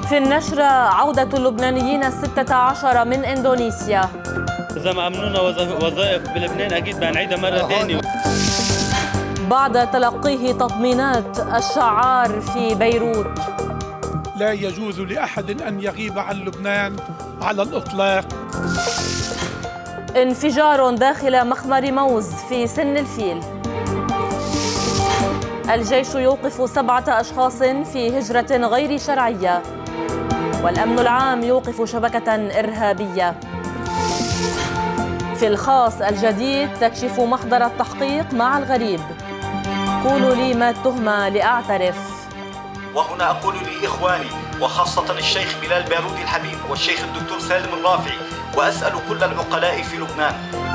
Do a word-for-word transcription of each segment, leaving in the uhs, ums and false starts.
في النشرة عودة اللبنانيين الستة عشر من إندونيسيا. إذا ما أمنونا وظائف بلبنان أكيد بنعيدها مرة ثانية. بعد تلقيه تطمينات الشعار في بيروت. لا يجوز لأحد أن يغيب عن لبنان على الإطلاق. انفجار داخل مخمر موز في سن الفيل. الجيش يوقف سبعة أشخاص في هجرة غير شرعية. والأمن العام يوقف شبكة إرهابية. في الخاص الجديد تكشف محضر التحقيق مع الغريب. قولوا لي ما التهمة لأعترف. وهنا أقول لإخواني وخاصة الشيخ بلال بارودي الحبيب والشيخ الدكتور سالم الرافعي، وأسأل كل العقلاء في لبنان.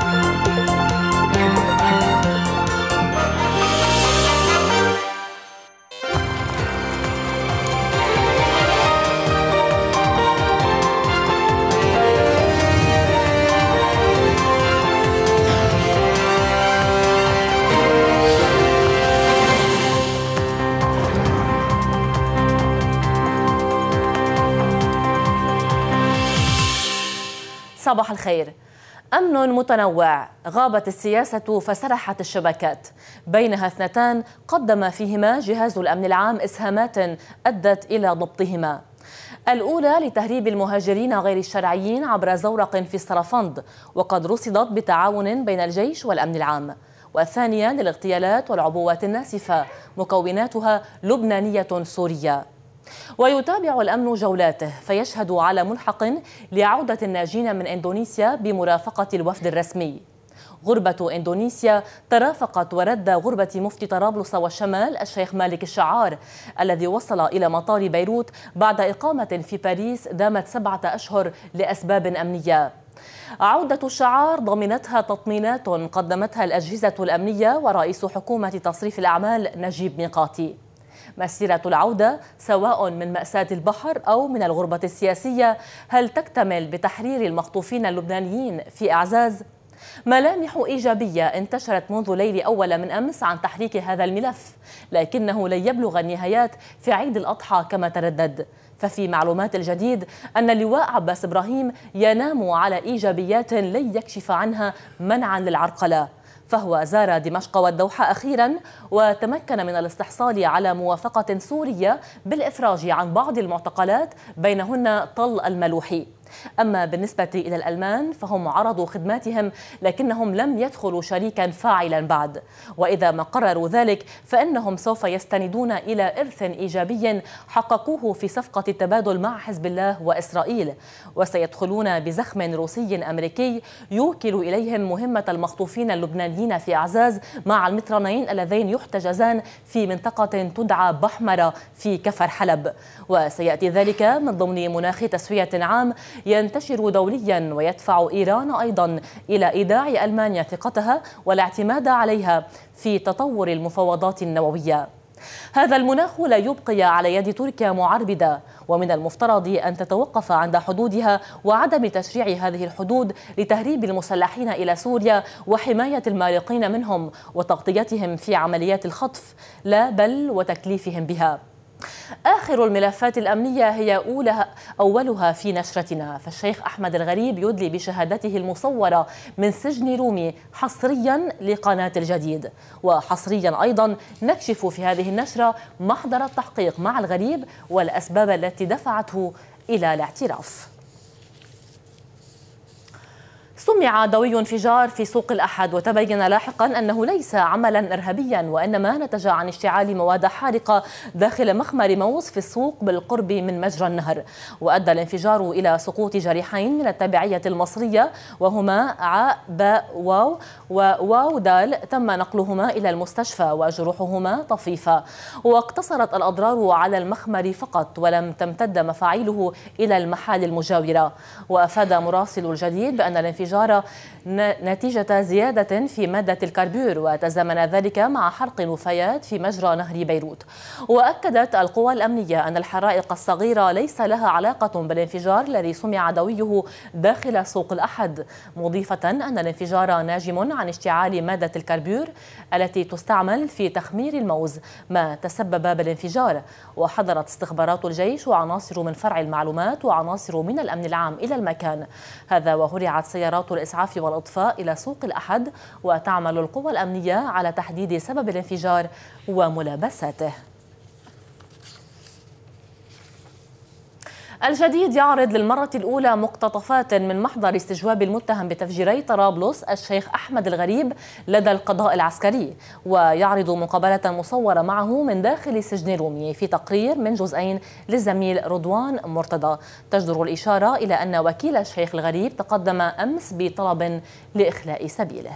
صباح الخير. أمن متنوع، غابت السياسة فسرحت الشبكات، بينها اثنتان قدم فيهما جهاز الأمن العام إسهامات أدت إلى ضبطهما. الأولى لتهريب المهاجرين غير الشرعيين عبر زورق في السرفند، وقد رصدت بتعاون بين الجيش والأمن العام. والثانية للاغتيالات والعبوات الناسفة، مكوناتها لبنانية سورية. ويتابع الأمن جولاته فيشهد على ملحق لعودة الناجين من إندونيسيا بمرافقة الوفد الرسمي. غربة إندونيسيا ترافقت ورد غربة مفتي طرابلس والشمال الشيخ مالك الشعار الذي وصل إلى مطار بيروت بعد إقامة في باريس دامت سبعة أشهر لأسباب أمنية. عودة الشعار ضمنتها تطمينات قدمتها الأجهزة الأمنية ورئيس حكومة تصريف الأعمال نجيب ميقاتي. مسيرة العودة سواء من مأساة البحر أو من الغربة السياسية هل تكتمل بتحرير المخطوفين اللبنانيين في إعزاز؟ ملامح إيجابية انتشرت منذ ليل أول من أمس عن تحريك هذا الملف، لكنه لن يبلغ النهايات في عيد الأضحى كما تردد. ففي معلومات الجديد أن اللواء عباس إبراهيم ينام على إيجابيات لن يكشف عنها منعا للعرقلة، فهو زار دمشق والدوحة أخيرا وتمكن من الاستحصال على موافقة سورية بالإفراج عن بعض المعتقلات بينهن طل الملوحي. أما بالنسبة إلى الألمان فهم عرضوا خدماتهم لكنهم لم يدخلوا شريكا فاعلا بعد، وإذا ما قرروا ذلك فإنهم سوف يستندون إلى إرث إيجابي حققوه في صفقة التبادل مع حزب الله وإسرائيل، وسيدخلون بزخم روسي أمريكي يوكل إليهم مهمة المخطوفين اللبنانيين في أعزاز مع المترنين اللذين يحتجزان في منطقة تدعى بحمرة في كفر حلب. وسيأتي ذلك من ضمن مناخ تسوية عام ينتشر دوليا ويدفع إيران أيضا إلى إيداع ألمانيا ثقتها والاعتماد عليها في تطور المفاوضات النووية. هذا المناخ لا يبقي على يد تركيا معربدة، ومن المفترض أن تتوقف عند حدودها وعدم تشريع هذه الحدود لتهريب المسلحين إلى سوريا وحماية المارقين منهم وتغطيتهم في عمليات الخطف، لا بل وتكليفهم بها. آخر الملفات الأمنية هي أولها أولها في نشرتنا، فالشيخ أحمد الغريب يدلي بشهادته المصورة من سجن رومي حصريا لقناة الجديد. وحصريا أيضا نكشف في هذه النشرة محضر التحقيق مع الغريب والأسباب التي دفعته إلى الاعتراف. سمع دوي انفجار في سوق الأحد وتبين لاحقا أنه ليس عملا إرهابيا وإنما نتج عن اشتعال مواد حارقة داخل مخمر موز في السوق بالقرب من مجرى النهر، وأدى الانفجار إلى سقوط جريحين من التبعية المصرية وهما ع باء واو وواو دال تم نقلهما إلى المستشفى وجروحهما طفيفة. واقتصرت الأضرار على المخمر فقط ولم تمتد مفاعيله إلى المحال المجاورة. وأفاد مراسل الجديد بأن الانفجار الانفجار نتيجة زيادة في مادة الكربور، وتزامن ذلك مع حرق نفايات في مجرى نهر بيروت. وأكدت القوى الأمنية أن الحرائق الصغيرة ليس لها علاقة بالانفجار الذي سمع دويه داخل سوق الأحد، مضيفة أن الانفجار ناجم عن اشتعال مادة الكربور التي تستعمل في تخمير الموز ما تسبب بالانفجار. وحضرت استخبارات الجيش وعناصر من فرع المعلومات وعناصر من الأمن العام إلى المكان هذا، وهرعت سيارات الإسعاف والإطفاء إلى سوق الأحد، وتعمل القوى الأمنية على تحديد سبب الانفجار وملابساته. الجديد يعرض للمرة الأولى مقتطفات من محضر استجواب المتهم بتفجيري طرابلس الشيخ أحمد الغريب لدى القضاء العسكري، ويعرض مقابلة مصورة معه من داخل سجن رومي في تقرير من جزئين للزميل رضوان مرتضى. تجدر الإشارة إلى أن وكيل الشيخ الغريب تقدم أمس بطلب لإخلاء سبيله.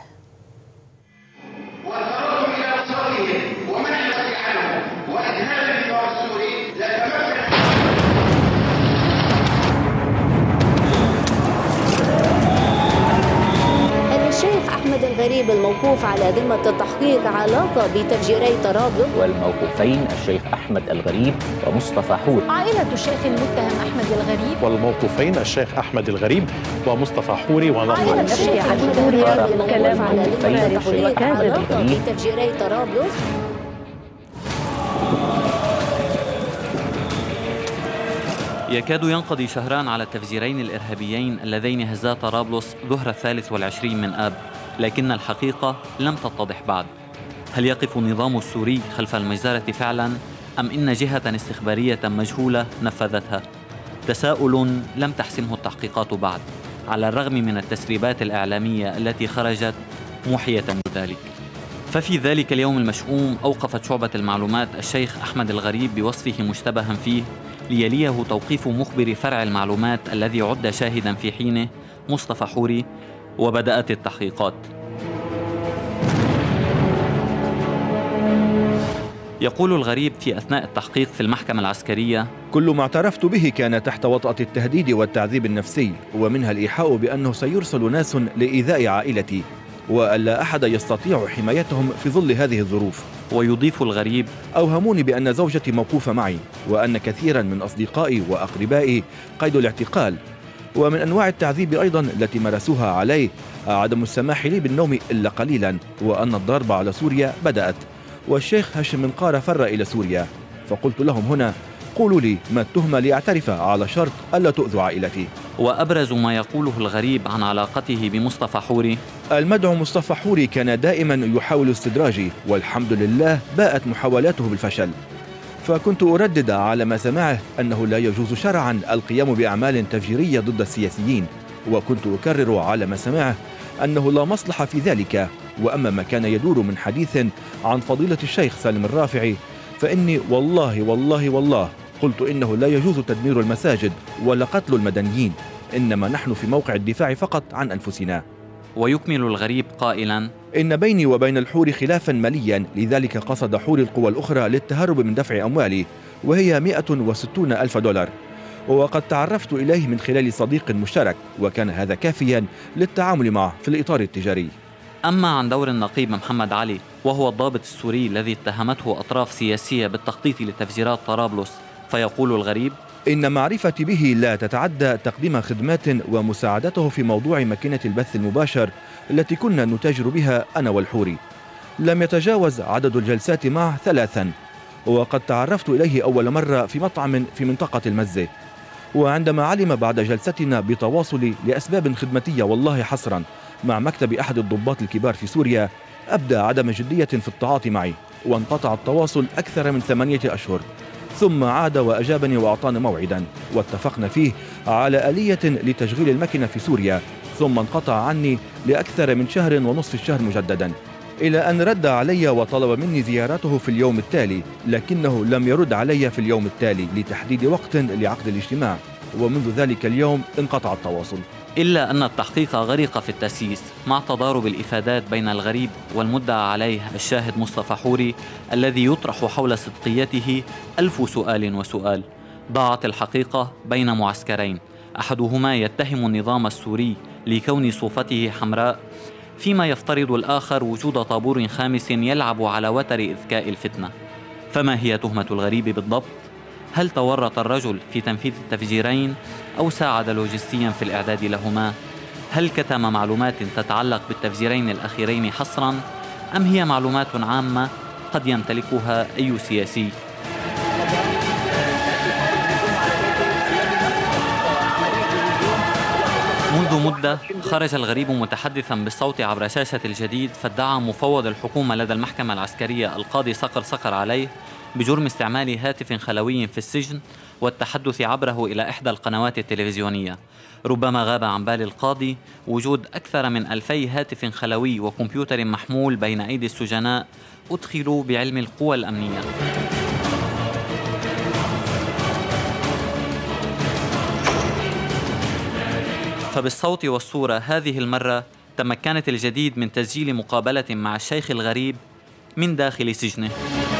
الشيخ أحمد الغريب الموقوف على ذمة التحقيق علاقة بتفجيري طرابلس، والموقوفين الشيخ أحمد الغريب ومصطفى حور. عائلة الشيخ المتهم أحمد الغريب، والموقوفين الشيخ أحمد الغريب ومصطفى حوري عائلة الشيخ أحمد الغريب الموقوف على ذمة التحقيق علاقة بتفجيري طرابلس. يكاد ينقضي شهران على التفجيرين الإرهابيين اللذين هزا طرابلس ظهر الثالث والعشرين من آب، لكن الحقيقة لم تتضح بعد. هل يقف النظام السوري خلف المجزرة فعلا، أم إن جهة استخبارية مجهولة نفذتها؟ تساؤل لم تحسمه التحقيقات بعد، على الرغم من التسريبات الإعلامية التي خرجت موحية بذلك. ففي ذلك اليوم المشؤوم أوقفت شعبة المعلومات الشيخ أحمد الغريب بوصفه مشتبها فيه، ليليه توقيف مخبر فرع المعلومات الذي عد شاهدا في حينه مصطفى حوري، وبدأت التحقيقات. يقول الغريب في أثناء التحقيق في المحكمة العسكرية: كل ما اعترفت به كان تحت وطأة التهديد والتعذيب النفسي، ومنها الإيحاء بأنه سيرسل ناس لإيذاء عائلتي، وألا أحد يستطيع حمايتهم في ظل هذه الظروف. ويضيف الغريب: أوهموني بأن زوجتي موقوفة معي، وأن كثيرا من أصدقائي وأقربائي قيد الاعتقال، ومن أنواع التعذيب أيضا التي مارسوها علي عدم السماح لي بالنوم إلا قليلا، وأن الضرب على سوريا بدأت، والشيخ هاشم منقار فر إلى سوريا. فقلت لهم هنا: قولوا لي ما التهمة لأعترف، على شرط ألا تؤذوا عائلتي. وأبرز ما يقوله الغريب عن علاقته بمصطفى حوري: المدعو مصطفى حوري كان دائما يحاول استدراجي، والحمد لله باءت محاولاته بالفشل. فكنت أردد على ما سمعه أنه لا يجوز شرعا القيام بأعمال تفجيرية ضد السياسيين، وكنت أكرر على ما سمعه أنه لا مصلحة في ذلك. وأما ما كان يدور من حديث عن فضيلة الشيخ سالم الرافعي، فإني والله والله والله قلت إنه لا يجوز تدمير المساجد ولا قتل المدنيين، إنما نحن في موقع الدفاع فقط عن أنفسنا. ويكمل الغريب قائلا: إن بيني وبين الحور خلافا ماليا، لذلك قصد حور القوى الأخرى للتهرب من دفع أموالي، وهي مئة وستون ألف دولار، وقد تعرفت إليه من خلال صديق مشترك، وكان هذا كافيا للتعامل معه في الإطار التجاري. أما عن دور النقيب محمد علي، وهو الضابط السوري الذي اتهمته أطراف سياسية بالتخطيط لتفجيرات طرابلس، فيقول الغريب: إن معرفتي به لا تتعدى تقديم خدمات ومساعدته في موضوع ماكينة البث المباشر التي كنا نتاجر بها أنا والحوري. لم يتجاوز عدد الجلسات معه ثلاثا، وقد تعرفت إليه أول مرة في مطعم في منطقة المزة، وعندما علم بعد جلستنا بتواصلي لأسباب خدمتية والله حصرا مع مكتب أحد الضباط الكبار في سوريا، أبدى عدم جدية في التعاطي معي، وانقطع التواصل أكثر من ثمانية أشهر، ثم عاد وأجابني وأعطاني موعدا، واتفقنا فيه على آلية لتشغيل المكنة في سوريا، ثم انقطع عني لأكثر من شهر ونصف الشهر مجددا، إلى أن رد علي وطلب مني زيارته في اليوم التالي، لكنه لم يرد علي في اليوم التالي لتحديد وقت لعقد الاجتماع، ومنذ ذلك اليوم انقطع التواصل. إلا أن التحقيق غرق في التسييس مع تضارب الإفادات بين الغريب والمدعى عليه الشاهد مصطفى حوري، الذي يطرح حول صدقيته ألف سؤال وسؤال. ضاعت الحقيقة بين معسكرين، أحدهما يتهم النظام السوري لكون صوفته حمراء، فيما يفترض الآخر وجود طابور خامس يلعب على وتر إذكاء الفتنة. فما هي تهمة الغريب بالضبط؟ هل تورط الرجل في تنفيذ التفجيرين أو ساعد لوجستيا في الإعداد لهما؟ هل كتم معلومات تتعلق بالتفجيرين الأخيرين حصرا؟ أم هي معلومات عامة قد يمتلكها أي سياسي؟ منذ مدة خرج الغريب متحدثا بالصوت عبر شاشة الجديد، فادعى مفوض الحكومة لدى المحكمة العسكرية القاضي صقر صقر عليه بجرم استعمال هاتف خلوي في السجن والتحدث عبره إلى إحدى القنوات التلفزيونية. ربما غاب عن بال القاضي وجود أكثر من ألفي هاتف خلوي وكمبيوتر محمول بين أيدي السجناء أدخلوا بعلم القوى الأمنية. فبالصوت والصورة هذه المرة تمكنت الجديد من تسجيل مقابلة مع الشيخ الغريب من داخل سجنه.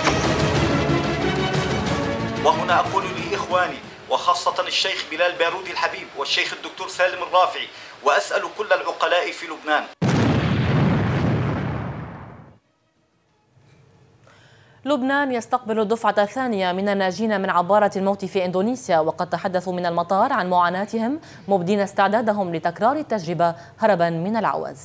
وهنا أقول لإخواني وخاصة الشيخ بلال بارودي الحبيب والشيخ الدكتور سالم الرافعي، وأسأل كل العقلاء في لبنان. لبنان يستقبل الدفعة الثانية من الناجين من عبارة الموت في إندونيسيا، وقد تحدثوا من المطار عن معاناتهم مبدين استعدادهم لتكرار التجربة هربا من العوز.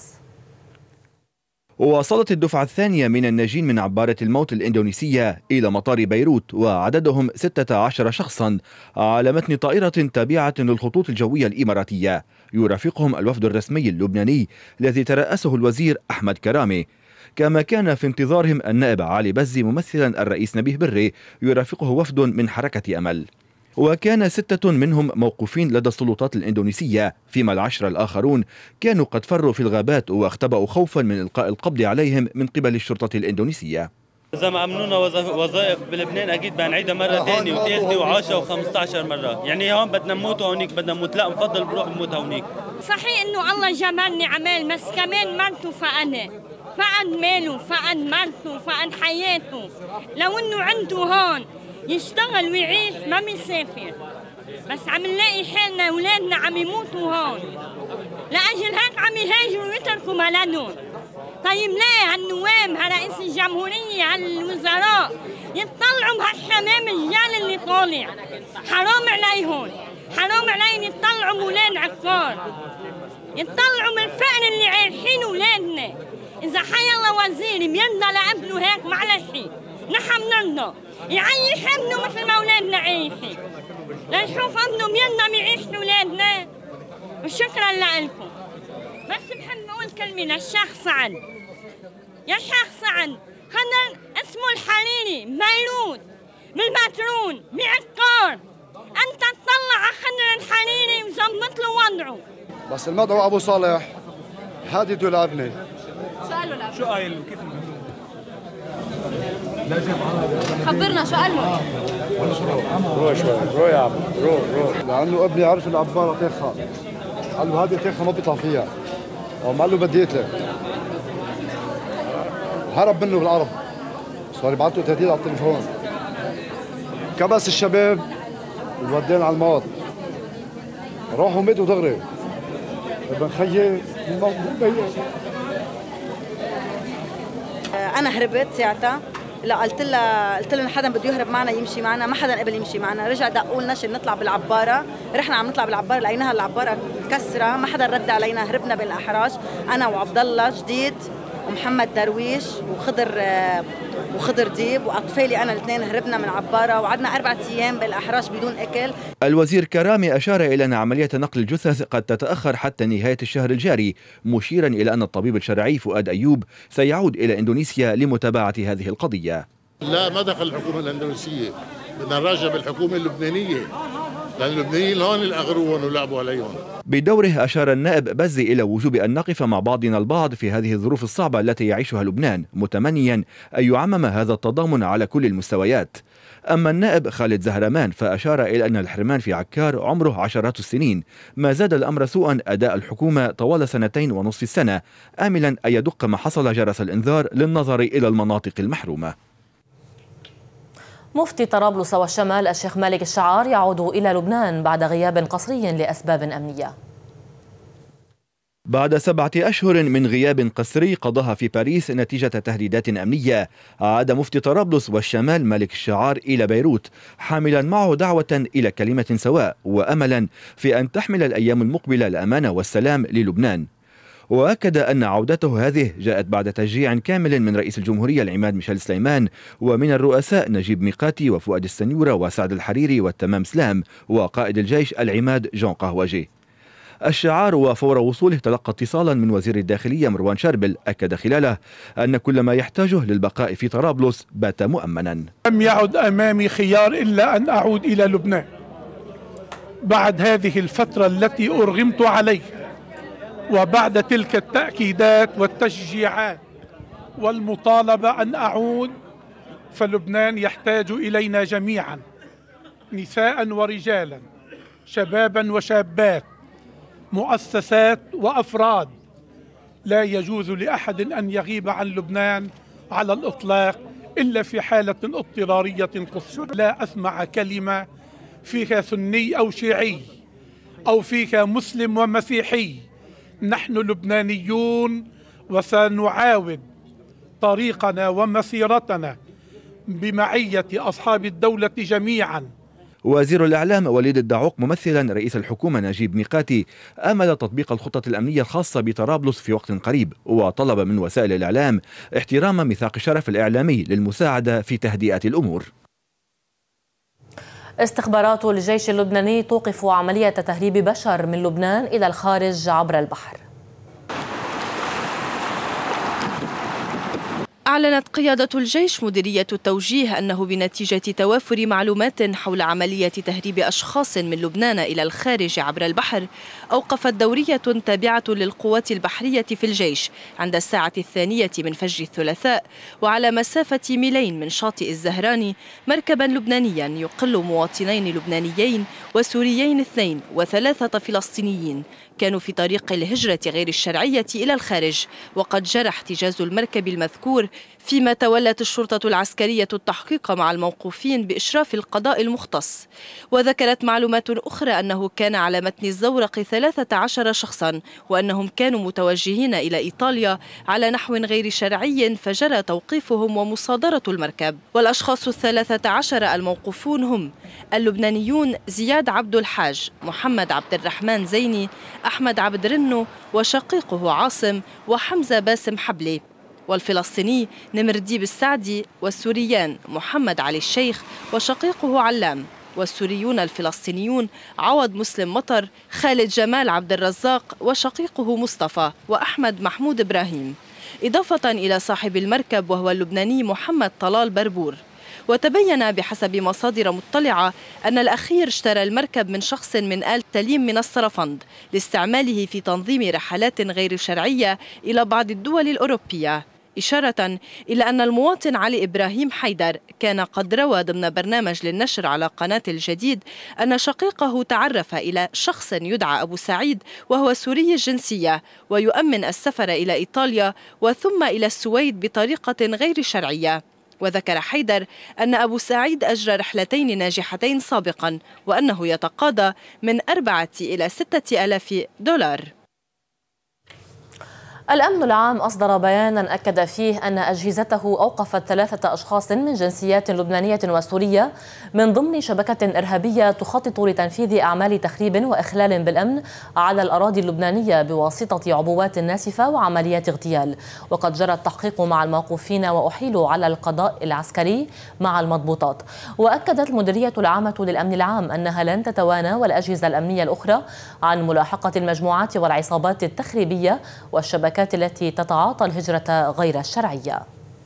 وصلت الدفعة الثانية من الناجين من عبارة الموت الإندونيسية إلى مطار بيروت، وعددهم ستة عشر شخصا على متن طائرة تابعة للخطوط الجوية الإماراتية. يرافقهم الوفد الرسمي اللبناني الذي ترأسه الوزير أحمد كرامي، كما كان في انتظارهم النائب علي بزي ممثلا الرئيس نبيه بري، يرافقه وفد من حركة أمل. وكان ستة منهم موقوفين لدى السلطات الإندونيسية، فيما العشرة الآخرون كانوا قد فروا في الغابات واختبأوا خوفا من إلقاء القبض عليهم من قبل الشرطة الإندونيسية. إذا ما أمنونا وظائف بلبنان أكيد بنعيدها مرة ثانية وثالثة وعشرة وخمسة عشر مرة، يعني هون بدنا نموت وهونيك بدنا نموت، لا نفضل بروح نموت هونيك. صحيح إنه الله جمالني عمال، بس كمان مرته فأنا فقد ماله، فقد مرته، فقد حياته. لو إنه عنده هون يشتغل ويعيش ما بيسافر، بس عم نلاقي حالنا أولادنا عم يموتوا هون، لأجل هيك عم يهاجروا ويتركوا بلدهم. طيب ليه هالنواب، هالرئيس الجمهورية، هالوزراء يطلعوا بهالشمام الجال اللي طالع؟ حرام عليهم، حرام عليهم يطلعوا بولاد عكار، يطلعوا من الفقر اللي عايشين أولادنا. إذا حي الله وزير بيرضى لابنه هيك معلش، نحن بنرضى يعيش ابنه مثل ما أولادنا عايشين، لنشوف ابنه بيرضى يعيش أولادنا. وشكرا لكم. بس بحب أقول كلمة للشيخ سعد. يا شيخ سعد، هذا اسمه الحريري بيروت بالبترون بعكار، أنت تطلع على خضر الحريري وظبط له وضعه. بس المدعو أبو صالح هادي لابني. سأله لابني شو قايل له؟ كيف خبرنا شو قال له؟ روح شوي، روح يا عم، روح روح. لأنه ابني عرف العبارة تاخها، قال له هذه تاخها ما بيطلع فيها، وقام قال له بدي اتلك، هرب منه بالعرب، صار يبعث له تهديد على التليفون، كبس الشباب وودين على الموت، راحوا ماتوا دغري. ابن خيي أنا هربت ساعتها، لا قلت لها قلت لها حدا بده يهرب معنا يمشي معنا، ما حدا قبل يمشي معنا. رجع دقوا لنا شي نطلع بالعباره، رحنا عم نطلع بالعباره لقيناها العباره مكسره، ما حدا رد علينا، هربنا بين الاحراج انا وعبد الله جديد ومحمد درويش وخضر وخضر ديب واطفالي انا الاثنين، هربنا من عباره وقعدنا اربع ايام بالاحراج بدون اكل. الوزير كرامي اشار الى ان عمليه نقل الجثث قد تتاخر حتى نهايه الشهر الجاري، مشيرا الى ان الطبيب الشرعي فؤاد ايوب سيعود الى اندونيسيا لمتابعه هذه القضيه. لا، ما دخل الحكومه الاندونيسيه، بدنا نراجع بالحكومه اللبنانيه، لأن اللبنانيين هون اللي أغروهم ولعبوا عليهم. بدوره أشار النائب بزي إلى وجوب أن نقف مع بعضنا البعض في هذه الظروف الصعبة التي يعيشها لبنان، متمنيا أن يعمم هذا التضامن على كل المستويات. أما النائب خالد زهرمان فأشار إلى أن الحرمان في عكار عمره عشرات السنين، ما زاد الأمر سوءا أداء الحكومة طوال سنتين ونصف السنة، آملا أن يدق ما حصل جرس الإنذار للنظر إلى المناطق المحرومة. مفتي طرابلس والشمال الشيخ مالك الشعار يعود إلى لبنان بعد غياب قصري لأسباب أمنية. بعد سبعة أشهر من غياب قسري قضاها في باريس نتيجة تهديدات أمنية، عاد مفتي طرابلس والشمال مالك الشعار إلى بيروت حاملا معه دعوة إلى كلمة سواء وأملا في أن تحمل الأيام المقبلة الأمان والسلام للبنان. وأكد أن عودته هذه جاءت بعد تشجيع كامل من رئيس الجمهورية العماد ميشيل سليمان ومن الرؤساء نجيب ميقاتي وفؤاد السنيورة وسعد الحريري والتمام سلام وقائد الجيش العماد جون قهوجي. الشعار وفور وصوله تلقى اتصالا من وزير الداخلية مروان شربل أكد خلاله أن كل ما يحتاجه للبقاء في طرابلس بات مؤمنا. لم يعد أمامي خيار إلا أن أعود إلى لبنان بعد هذه الفترة التي أرغمت عليها، وبعد تلك التأكيدات والتشجيعات والمطالبة أن أعود، فلبنان يحتاج إلينا جميعا، نساء ورجالا، شبابا وشابات، مؤسسات وأفراد. لا يجوز لأحد أن يغيب عن لبنان على الإطلاق إلا في حالة اضطرارية قصوى. لا أسمع كلمة فيها سني أو شيعي أو فيها مسلم ومسيحي. نحن لبنانيون وسنعاود طريقنا ومسيرتنا بمعية أصحاب الدولة جميعا. وزير الإعلام وليد الدعوق ممثلا رئيس الحكومة نجيب ميقاتي آمل تطبيق الخطط الأمنية الخاصة بطرابلس في وقت قريب، وطلب من وسائل الإعلام احترام ميثاق الشرف الإعلامي للمساعدة في تهدئة الأمور. استخبارات الجيش اللبناني توقف عملية تهريب بشر من لبنان إلى الخارج عبر البحر. أعلنت قيادة الجيش مديرية التوجيه أنه بنتيجة توافر معلومات حول عملية تهريب أشخاص من لبنان إلى الخارج عبر البحر، أوقفت دورية تابعة للقوات البحرية في الجيش عند الساعة الثانية من فجر الثلاثاء وعلى مسافة ميلين من شاطئ الزهراني مركبا لبنانيا يقل مواطنين لبنانيين وسوريين اثنين وثلاثة فلسطينيين كانوا في طريق الهجرة غير الشرعية إلى الخارج، وقد جرى احتجاز المركب المذكور، فيما تولت الشرطة العسكرية التحقيق مع الموقوفين بإشراف القضاء المختص. وذكرت معلومات أخرى أنه كان على متن الزورق ثلاثة عشر شخصا وأنهم كانوا متوجهين إلى إيطاليا على نحو غير شرعي، فجرى توقيفهم ومصادرة المركب. والأشخاص الثلاثة عشر الموقوفون هم اللبنانيون زياد عبد الحاج، محمد عبد الرحمن زيني، أحمد عبد رنو وشقيقه عاصم، وحمزة باسم حبلي، والفلسطيني نمر ديب السعدي، والسوريان محمد علي الشيخ وشقيقه علام، والسوريون الفلسطينيون عوض مسلم مطر، خالد جمال عبد الرزاق وشقيقه مصطفى، وأحمد محمود إبراهيم، إضافة إلى صاحب المركب وهو اللبناني محمد طلال بربور. وتبين بحسب مصادر مطلعة أن الأخير اشترى المركب من شخص من آل تليم من السرفند لاستعماله في تنظيم رحلات غير شرعية إلى بعض الدول الأوروبية، إشارة إلى أن المواطن علي إبراهيم حيدر كان قد روى ضمن برنامج للنشر على قناة الجديد أن شقيقه تعرف إلى شخص يدعى أبو سعيد وهو سوري الجنسية ويؤمن السفر إلى إيطاليا وثم إلى السويد بطريقة غير شرعية. وذكر حيدر أن أبو سعيد أجرى رحلتين ناجحتين سابقا وأنه يتقاضى من أربعة إلى ستة آلاف دولار. الأمن العام أصدر بيانا أكد فيه أن أجهزته أوقفت ثلاثة أشخاص من جنسيات لبنانية وسورية من ضمن شبكة إرهابية تخطط لتنفيذ أعمال تخريب وإخلال بالأمن على الأراضي اللبنانية بواسطة عبوات ناسفة وعمليات اغتيال. وقد جرى التحقيق مع الموقوفين وأحيلوا على القضاء العسكري مع المضبوطات. وأكدت المديرية العامة للأمن العام أنها لن تتوانى والأجهزة الأمنية الأخرى عن ملاحقة المجموعات والعصابات التخريبية والشبكات التي تتعاطى الهجرة غير الشرعية.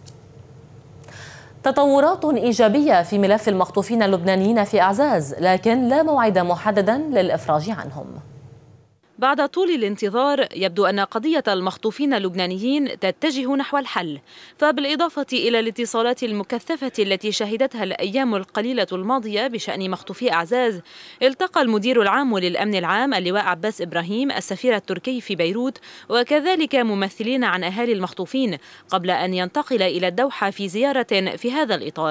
تطورات إيجابية في ملف المخطوفين اللبنانيين في أعزاز، لكن لا موعد محددا للإفراج عنهم. بعد طول الانتظار يبدو أن قضية المخطوفين اللبنانيين تتجه نحو الحل، فبالإضافة إلى الاتصالات المكثفة التي شهدتها الأيام القليلة الماضية بشأن مخطوفي أعزاز، التقى المدير العام للأمن العام اللواء عباس إبراهيم السفير التركي في بيروت وكذلك ممثلين عن أهالي المخطوفين قبل أن ينتقل إلى الدوحة في زيارة في هذا الإطار.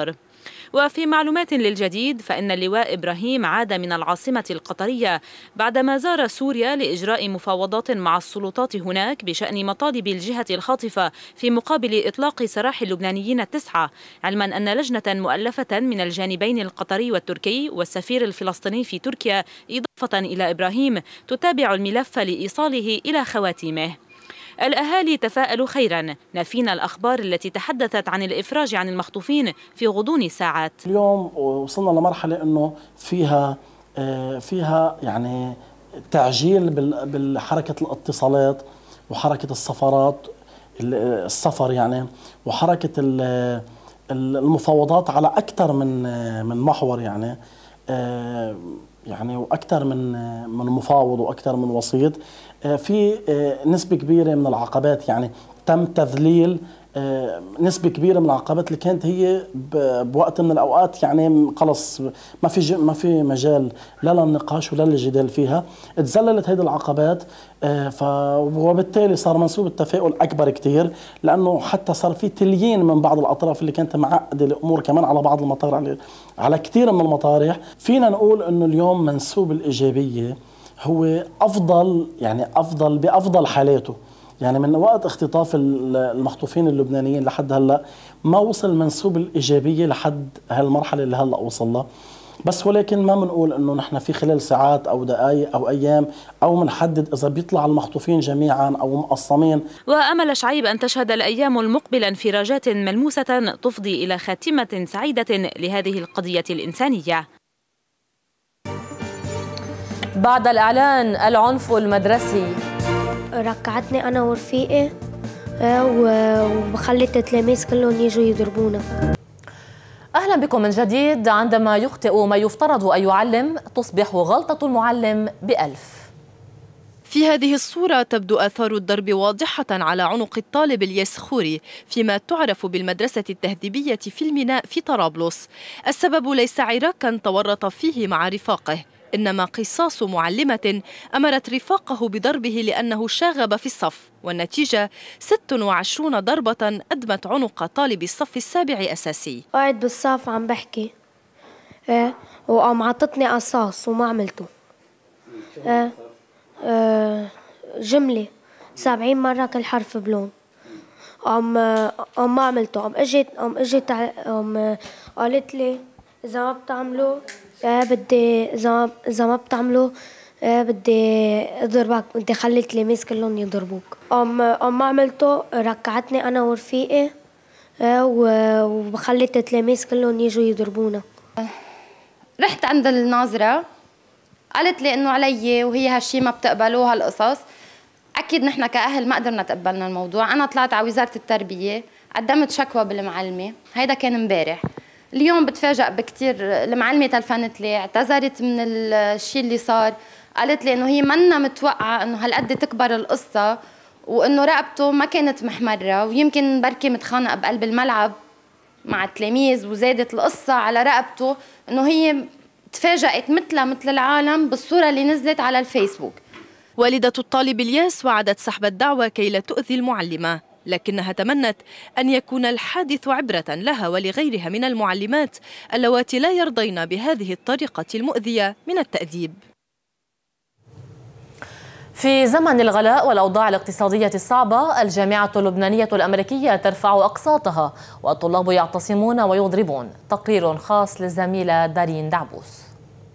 وفي معلومات للجديد فإن اللواء إبراهيم عاد من العاصمة القطرية بعدما زار سوريا لإجراء مفاوضات مع السلطات هناك بشأن مطالب الجهة الخاطفة في مقابل إطلاق سراح اللبنانيين التسعة، علما أن لجنة مؤلفة من الجانبين القطري والتركي والسفير الفلسطيني في تركيا إضافة إلى إبراهيم تتابع الملف لإيصاله إلى خواتيمه. الأهالي تفاءلوا خيرا، نافين الأخبار التي تحدثت عن الإفراج عن المخطوفين في غضون ساعات. اليوم وصلنا لمرحلة أنه فيها فيها يعني تعجيل بالحركة الاتصالات وحركة السفارات السفر يعني وحركة المفاوضات على أكثر من من محور يعني يعني واكثر من من مفاوض واكثر من وسيط. في نسبه كبيره من العقبات يعني تم تذليل نسبه كبيره من العقبات اللي كانت هي بوقت من الاوقات يعني خلص ما في ما في مجال لا للنقاش ولا للجدال فيها، تذللت هذه العقبات. ف وبالتالي صار منسوب التفاؤل اكبر كثير، لانه حتى صار في تليين من بعض الاطراف اللي كانت معقده الامور كمان على بعض المطار على على كثير من المطارح. فينا نقول انه اليوم منسوب الايجابيه هو افضل يعني افضل بافضل حالاته، يعني من وقت اختطاف المخطوفين اللبنانيين لحد هلا ما وصل منسوب الايجابيه لحد هالمرحله اللي هلا وصل لها. بس ولكن ما بنقول انه نحن في خلال ساعات او دقائق او ايام او بنحدد اذا بيطلع المخطوفين جميعا او مقسمين. وامل شعيب ان تشهد الايام المقبله انفراجات ملموسه تفضي الى خاتمه سعيده لهذه القضيه الانسانيه. بعد الاعلان العنف المدرسي، ركعتني انا ورفيقي وخليت التلاميذ كلهم يجوا يضربونا. أهلا بكم من جديد. عندما يخطئ ما يفترض أن يعلم تصبح غلطة المعلم بألف. في هذه الصورة تبدو آثار الضرب واضحة على عنق الطالب الياس خوري فيما تعرف بالمدرسة التهذيبية في الميناء في طرابلس. السبب ليس عراكا تورط فيه مع رفاقه، إنما قصاص معلمة أمرت رفاقه بضربه لأنه شاغب في الصف، والنتيجة ست وعشرين ضربة أدمت عنق طالب الصف السابع أساسي. قاعد بالصف عم بحكي اه وقام عطتني قصاص وما عملته. اه اه جملة سبعين مرة كل حرف بلون. قام قام ما عملته. قام اجت قام اجت قام قالت لي إذا ما بتعملوا آه بدي إذا إذا ما بتعملوا آه بدي أضربك، بدي خلي التلاميذ كلهم يضربوك. قام قام ما عملته، ركعتني أنا ورفيقي آه وخليت التلاميذ كلهم يجوا يضربونا. رحت عند الناظرة قالت لي إنه علي وهي هالشي ما بتقبلوه هالقصص. أكيد نحن كأهل ما قدرنا تقبلنا الموضوع. أنا طلعت على وزارة التربية قدمت شكوى بالمعلمة، هيدا كان امبارح. اليوم بتفاجأ بكتير، المعلمة تلفنت لي اعتذرت من الشيء اللي صار، قالت لي انه هي منا متوقعة انه هالقد تكبر القصة، وانه رقبته ما كانت محمرة ويمكن بركي متخانق بقلب الملعب مع التلاميذ وزادت القصة على رقبته، انه هي تفاجأت مثلها مثل العالم بالصورة اللي نزلت على الفيسبوك. والدة الطالب الياس وعدت سحب الدعوة كي لا تؤذي المعلمة، لكنها تمنت أن يكون الحادث عبرة لها ولغيرها من المعلمات اللواتي لا يرضين بهذه الطريقة المؤذية من التأديب. في زمن الغلاء والأوضاع الاقتصادية الصعبة، الجامعة اللبنانية الأمريكية ترفع أقساطها والطلاب يعتصمون ويضربون. تقرير خاص للزميلة دارين دعبوس.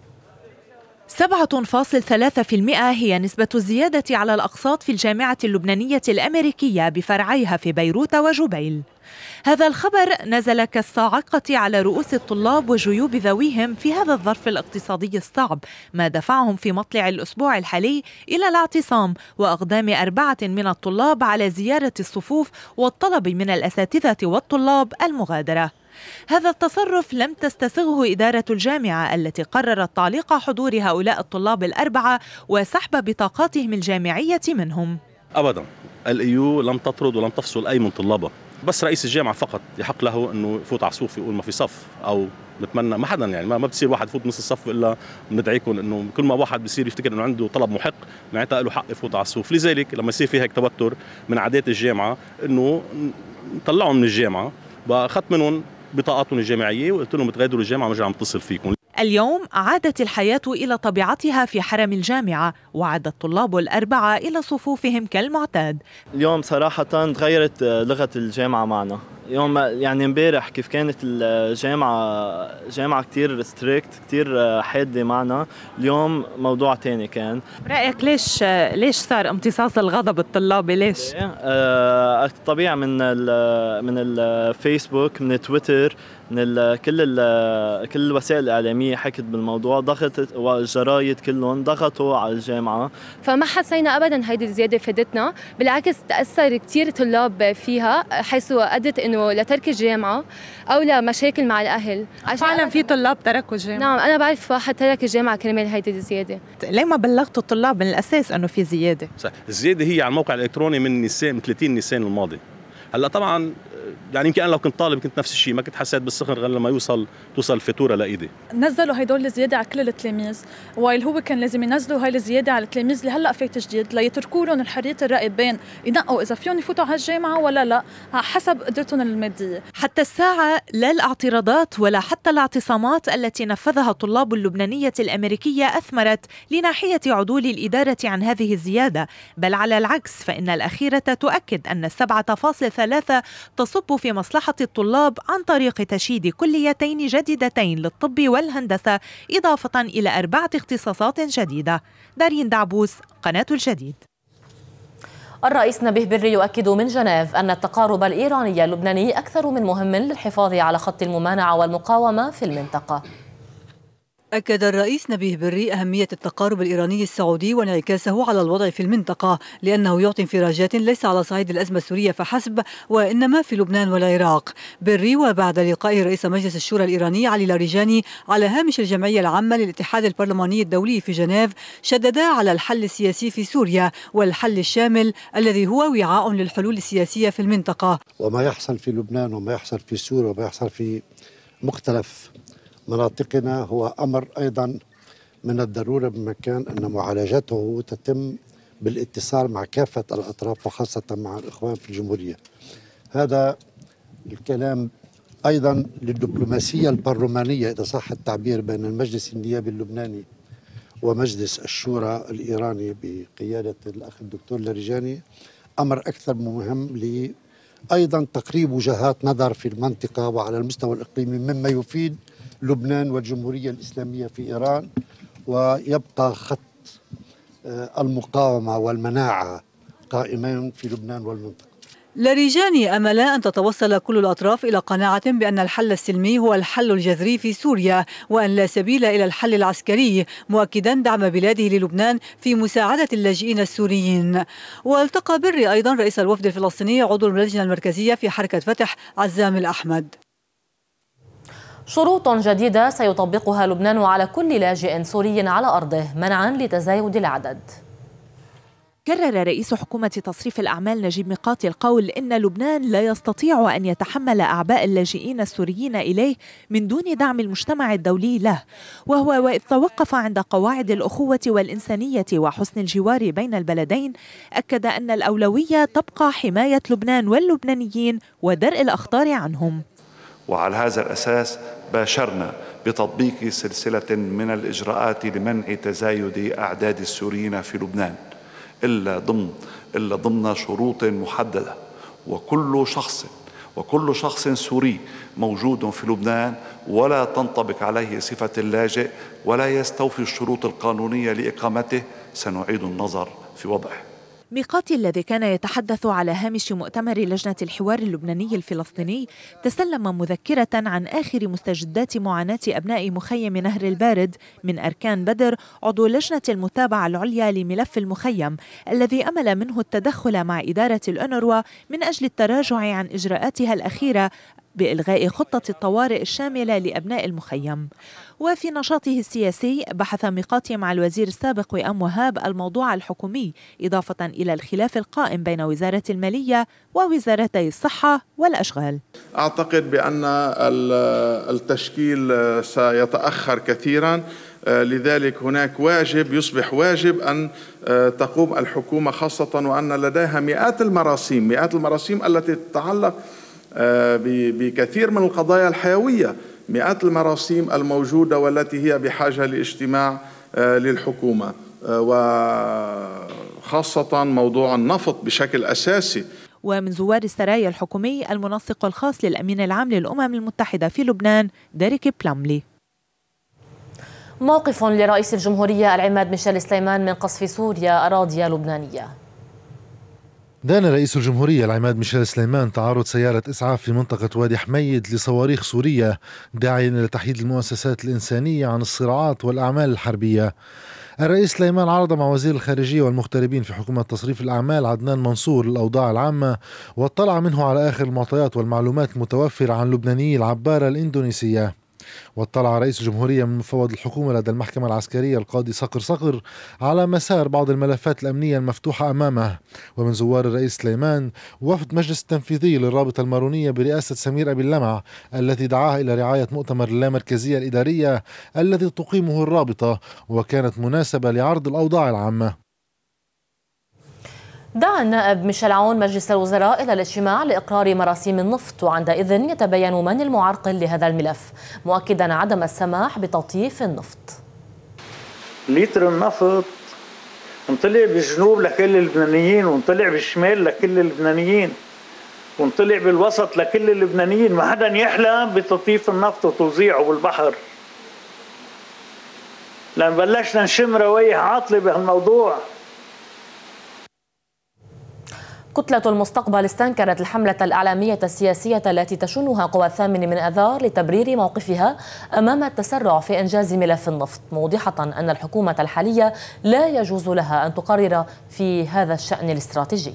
سبعة فاصلة ثلاثة بالمئة هي نسبة الزيادة على الأقساط في الجامعة اللبنانية الأمريكية بفرعيها في بيروت وجبيل. هذا الخبر نزل كالصاعقة على رؤوس الطلاب وجيوب ذويهم في هذا الظرف الاقتصادي الصعب، ما دفعهم في مطلع الأسبوع الحالي إلى الاعتصام وأقدام أربعة من الطلاب على زيارة الصفوف والطلب من الأساتذة والطلاب المغادرة. هذا التصرف لم تستسغه إدارة الجامعة التي قررت تعليق حضور هؤلاء الطلاب الأربعة وسحب بطاقاتهم الجامعية منهم. أبدا الإيو لم تطرد ولم تفصل أي من طلابها، بس رئيس الجامعة فقط يحق له أنه يفوت على الصف يقول ما في صف، أو نتمنى ما حدا يعني ما بتصير واحد يفوت نص الصف إلا بندعيكم أنه كل ما واحد بصير يفتكر أنه عنده طلب محق معناتها له حق يفوت على الصف. لذلك لما يصير في هيك توتر من عادات الجامعة أنه نطلعهم من الجامعة، بأخذت منهم بطاقاتهم الجامعيه وقلت لهم تغادروا الجامعه ومرجع عم اتصل فيكم. اليوم عادت الحياة إلى طبيعتها في حرم الجامعة، وعاد الطلاب الأربعة إلى صفوفهم كالمعتاد. اليوم صراحة تغيرت لغة الجامعة معنا. يوم يعني امبارح كيف كانت الجامعة جامعة كتير ستريكت كتير حادة معنا، اليوم موضوع تاني كان. برأيك ليش ليش صار امتصاص الغضب الطلابي ليش؟ آه طبيعي من ال من الفيسبوك من تويتر من ال كل ال كل الوسائل الإعلامية حكت بالموضوع، ضغطت والجرايد كلهم ضغطوا على الجامعة. فما حسينا أبدا هيدي الزيادة فادتنا، بالعكس تأثر كتير طلاب فيها حيث أدت إنه لترك الجامعة أو لمشاكل مع الأهل. فعلا في طلاب تركوا الجامعة؟ نعم أنا بعرف واحد ترك الجامعة كرمال هيدي الزيادة. ليه ما بلغتوا الطلاب من الأساس إنه في زيادة؟ صح. الزيادة هي على الموقع الإلكتروني من نيسان من ثلاثين نيسان الماضي. هلا طبعا يعني يمكن انا لو كنت طالب كنت نفس الشيء، ما كنت حسيت بالسخن غير لما يوصل توصل الفاتوره لايدي. نزلوا هدول الزياده على كل التلاميذ، وايل هو كان لازم ينزلوا هاي الزياده على التلاميذ اللي هلا فايت جديد ليتركوا لهم الحريه الراي بين ينقوا اذا فيهم يفوتوا على الجامعه ولا لا حسب قدرتهم الماديه. حتى الساعه لا الاعتراضات ولا حتى الاعتصامات التي نفذها الطلاب اللبنانيه الامريكيه اثمرت لناحيه عدول الاداره عن هذه الزياده، بل على العكس فان الاخيره تؤكد ان السبعة فاصلة ثلاثة تصب في مصلحة الطلاب عن طريق تشييد كليتين جديدتين للطب والهندسة إضافة إلى أربعة اختصاصات جديدة. دارين دعبوس، قناة الجديد. الرئيس نبيه بري يؤكد من جنيف أن التقارب الإيراني اللبناني أكثر من مهم للحفاظ على خط الممانعة والمقاومة في المنطقة. أكد الرئيس نبيه بري أهمية التقارب الإيراني السعودي وانعكاسه على الوضع في المنطقة، لأنه يعطي انفراجات ليس على صعيد الأزمة السورية فحسب وإنما في لبنان والعراق. بري وبعد لقاء رئيس مجلس الشورى الإيراني علي لاریجانی على هامش الجمعية العامة للاتحاد البرلماني الدولي في جنيف شددا على الحل السياسي في سوريا والحل الشامل الذي هو وعاء للحلول السياسية في المنطقة. وما يحصل في لبنان وما يحصل في سوريا وما يحصل في مختلف مناطقنا هو أمر أيضا من الضرورة بمكان أن معالجته تتم بالاتصال مع كافة الأطراف وخاصة مع الإخوان في الجمهورية. هذا الكلام أيضا للدبلوماسية البرلمانية إذا صح التعبير بين المجلس النيابي اللبناني ومجلس الشورى الإيراني بقيادة الأخ الدكتور لاریجانی أمر أكثر مهم ل أيضا تقريب وجهات نظر في المنطقة وعلى المستوى الإقليمي مما يفيد لبنان والجمهورية الإسلامية في إيران، ويبقى خط المقاومة والمناعة قائمين في لبنان والمنطقة. لاریجانی أمل أن تتوصل كل الأطراف إلى قناعة بأن الحل السلمي هو الحل الجذري في سوريا وأن لا سبيل إلى الحل العسكري، مؤكدا دعم بلاده للبنان في مساعدة اللاجئين السوريين. والتقى بري أيضا رئيس الوفد الفلسطيني عضو اللجنة المركزية في حركة فتح عزام الأحمد. شروط جديدة سيطبقها لبنان على كل لاجئ سوري على أرضه منعا لتزايد العدد. كرر رئيس حكومة تصريف الأعمال نجيب ميقاتي القول إن لبنان لا يستطيع أن يتحمل أعباء اللاجئين السوريين إليه من دون دعم المجتمع الدولي له، وهو وإذ توقف عند قواعد الأخوة والإنسانية وحسن الجوار بين البلدين أكد أن الأولوية تبقى حماية لبنان واللبنانيين ودرء الأخطار عنهم. وعلى هذا الأساس باشرنا بتطبيق سلسلة من الإجراءات لمنع تزايد أعداد السوريين في لبنان إلا ضمن إلا ضمن شروط محددة، وكل شخص وكل شخص سوري موجود في لبنان ولا تنطبق عليه صفة اللاجئ ولا يستوفي الشروط القانونية لإقامته سنعيد النظر في وضعه. ميقاتي الذي كان يتحدث على هامش مؤتمر لجنة الحوار اللبناني الفلسطيني تسلم مذكرة عن آخر مستجدات معاناة أبناء مخيم نهر البارد من أركان بدر عضو لجنة المتابعة العليا لملف المخيم الذي أمل منه التدخل مع إدارة الأونروا من أجل التراجع عن إجراءاتها الأخيرة بإلغاء خطة الطوارئ الشاملة لأبناء المخيم. وفي نشاطه السياسي بحث ميقاتي مع الوزير السابق وئام وهاب الموضوع الحكومي إضافة إلى الخلاف القائم بين وزارة المالية ووزارتي الصحة والأشغال. أعتقد بأن التشكيل سيتأخر كثيرا، لذلك هناك واجب يصبح واجب أن تقوم الحكومة خاصة وأن لديها مئات المراسيم مئات المراسيم التي تتعلق بكثير من القضايا الحيوية، مئات المراسيم الموجودة والتي هي بحاجة لاجتماع للحكومة، وخاصة موضوع النفط بشكل أساسي. ومن زوار السرايا الحكومي المنسق الخاص للأمين العام للأمم المتحدة في لبنان ديريك بلاملي. موقف لرئيس الجمهورية العماد ميشيل سليمان من قصف سوريا أراضي لبنانية. دان رئيس الجمهورية العماد ميشيل سليمان تعرض سيارة إسعاف في منطقة وادي حميد لصواريخ سورية، داعيا إلى تحييد المؤسسات الإنسانية عن الصراعات والأعمال الحربية. الرئيس سليمان عرض مع وزير الخارجية والمغتربين في حكومة تصريف الأعمال عدنان منصور الأوضاع العامة، واطلع منه على آخر المعطيات والمعلومات المتوفرة عن لبناني العبارة الإندونيسية. واطلع رئيس الجمهورية من مفوض الحكومة لدى المحكمة العسكرية القاضي صقر صقر على مسار بعض الملفات الأمنية المفتوحة أمامه. ومن زوار الرئيس سليمان وفد مجلس التنفيذي للرابطة المارونية برئاسة سمير أبي اللمع، الذي دعاه إلى رعاية مؤتمر اللامركزية الإدارية الذي تقيمه الرابطة، وكانت مناسبة لعرض الأوضاع العامة. دعا النائب ميشيل عون مجلس الوزراء إلى الاجتماع لإقرار مراسيم النفط، وعندئذ يتبين من المعرقل لهذا الملف، مؤكدا عدم السماح بتطييف النفط. لتر النفط انطلع بالجنوب لكل اللبنانيين، وانطلع بالشمال لكل اللبنانيين، وانطلع بالوسط لكل اللبنانيين، ما حدا يحلم بتطييف النفط وتوزيعه بالبحر. لأن بلشنا نشم روايح عاطلة بهالموضوع. كتلة المستقبل استنكرت الحملة الإعلامية السياسية التي تشنها قوى الثامن من آذار لتبرير موقفها أمام التسرع في إنجاز ملف النفط، موضحة أن الحكومة الحالية لا يجوز لها أن تقرر في هذا الشأن الاستراتيجي.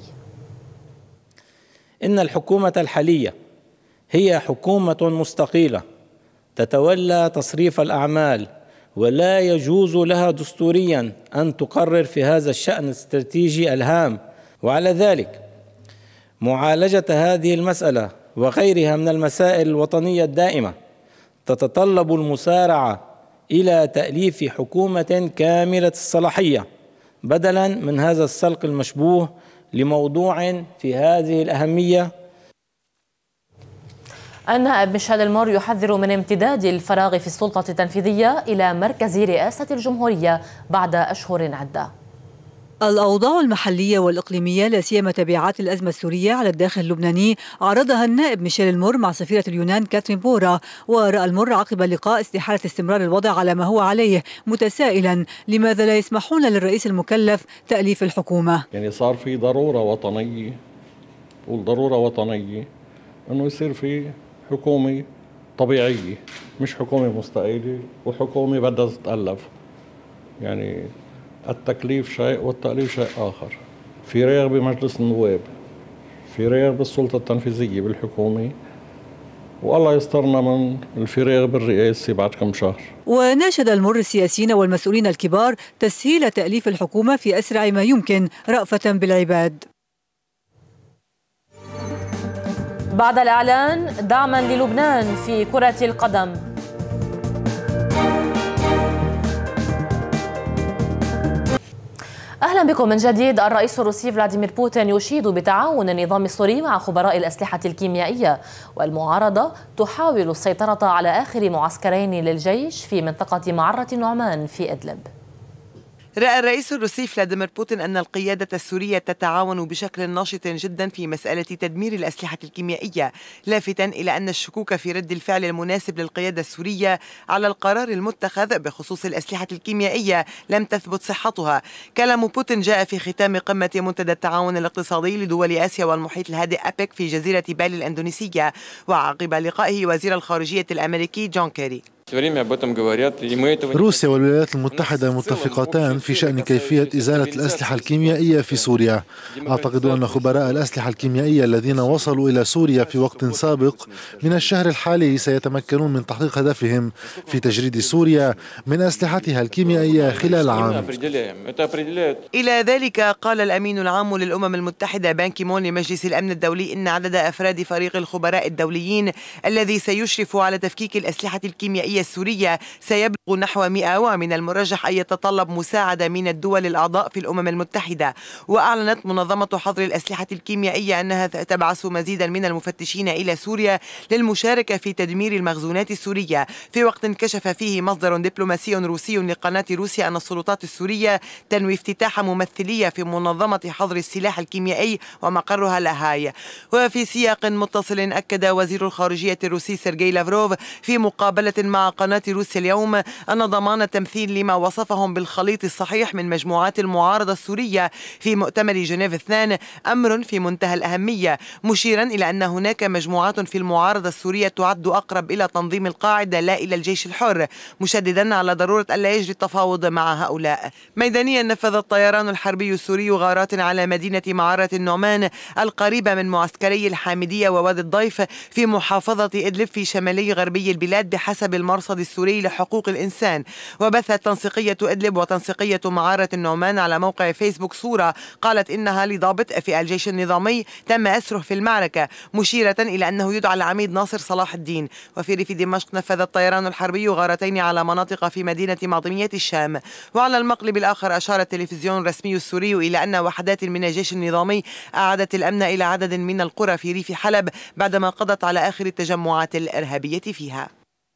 إن الحكومة الحالية هي حكومة مستقلة تتولى تصريف الأعمال، ولا يجوز لها دستوريا أن تقرر في هذا الشأن الاستراتيجي الهام. وعلى ذلك معالجة هذه المسألة وغيرها من المسائل الوطنية الدائمة تتطلب المسارعة إلى تأليف حكومة كاملة الصلاحية، بدلا من هذا السلق المشبوه لموضوع في هذه الأهمية. النائب ميشيل المور يحذر من امتداد الفراغ في السلطة التنفيذية إلى مركز رئاسة الجمهورية بعد أشهر عدة. الأوضاع المحلية والإقليمية لا سيما تبعات الأزمة السورية على الداخل اللبناني عرضها النائب ميشيل المور مع سفيرة اليونان كاترين بورا. ورأى المور عقب اللقاء استحالة استمرار الوضع على ما هو عليه، متسائلا لماذا لا يسمحون للرئيس المكلف تأليف الحكومة. يعني صار في ضرورة وطنية، قول ضرورة وطنية أنه يصير في حكومة طبيعية، مش حكومة مستقلة وحكومة بدها تتألف. يعني التكليف شيء والتأليف شيء آخر. في رغبة بمجلس النواب، في رغبة بالسلطة التنفيذية بالحكومة، والله يسترنا من الفراغ بالرئاسة بعد كم شهر. وناشد المر السياسيين والمسؤولين الكبار تسهيل تأليف الحكومة في أسرع ما يمكن رأفة بالعباد. بعد الإعلان دعما للبنان في كرة القدم. أهلا بكم من جديد. الرئيس الروسي فلاديمير بوتين يشيد بتعاون النظام السوري مع خبراء الأسلحة الكيميائية، والمعارضة تحاول السيطرة على آخر معسكرين للجيش في منطقة معرة النعمان في إدلب. رأى الرئيس الروسي فلاديمير بوتين أن القيادة السورية تتعاون بشكل ناشط جدا في مسألة تدمير الأسلحة الكيميائية، لافتا إلى أن الشكوك في رد الفعل المناسب للقيادة السورية على القرار المتخذ بخصوص الأسلحة الكيميائية لم تثبت صحتها. كلام بوتين جاء في ختام قمة منتدى التعاون الاقتصادي لدول آسيا والمحيط الهادئ أبيك في جزيرة بالي الأندونيسية، وعقب لقائه وزير الخارجية الأمريكي جون كيري. روسيا والولايات المتحدة متفقتان في شأن كيفية إزالة الأسلحة الكيميائية في سوريا. أعتقد أن خبراء الأسلحة الكيميائية الذين وصلوا إلى سوريا في وقت سابق من الشهر الحالي سيتمكنون من تحقيق هدفهم في تجريد سوريا من أسلحتها الكيميائية خلال عام. إلى ذلك قال الأمين العام للأمم المتحدة بان كيمون لمجلس الأمن الدولي إن عدد أفراد فريق الخبراء الدوليين الذي سيشرف على تفكيك الأسلحة الكيميائية الكيميائية السورية سيبلغ نحو مئة، ومن المرجح أن يتطلب مساعدة من الدول الأعضاء في الأمم المتحدة. وأعلنت منظمة حظر الأسلحة الكيميائية أنها تبعث مزيدا من المفتشين إلى سوريا للمشاركة في تدمير المخزونات السورية، في وقت كشف فيه مصدر دبلوماسي روسي لقناة روسيا أن السلطات السورية تنوي افتتاح ممثلية في منظمة حظر السلاح الكيميائي ومقرها لاهاي. وفي سياق متصل أكد وزير الخارجية الروسي سيرجي لافروف في مقابلة مع قناة روسيا اليوم أن ضمان التمثيل لما وصفهم بالخليط الصحيح من مجموعات المعارضة السورية في مؤتمر جنيف اثنان أمر في منتهى الأهمية، مشيرا إلى أن هناك مجموعات في المعارضة السورية تعد أقرب إلى تنظيم القاعدة لا إلى الجيش الحر، مشددا على ضرورة ألا يجري التفاوض مع هؤلاء. ميدانيا نفذ الطيران الحربي السوري غارات على مدينة معرة النعمان القريبة من معسكري الحامدية ووادي الضيف في محافظة إدلب في شمالي غربي البلاد بحسب المرصد السوري لحقوق الإنسان. وبثت تنسيقية إدلب وتنسيقية معرة النعمان على موقع فيسبوك صورة قالت إنها لضابط في الجيش النظامي تم أسره في المعركة، مشيرة إلى أنه يدعى العميد ناصر صلاح الدين. وفي ريف دمشق نفذ الطيران الحربي غارتين على مناطق في مدينة معظمية الشام. وعلى المقلب الآخر أشار التلفزيون الرسمي السوري إلى أن وحدات من الجيش النظامي أعادت الأمن إلى عدد من القرى في ريف حلب بعدما قضت على آخر التجمعات الإرهابية فيها.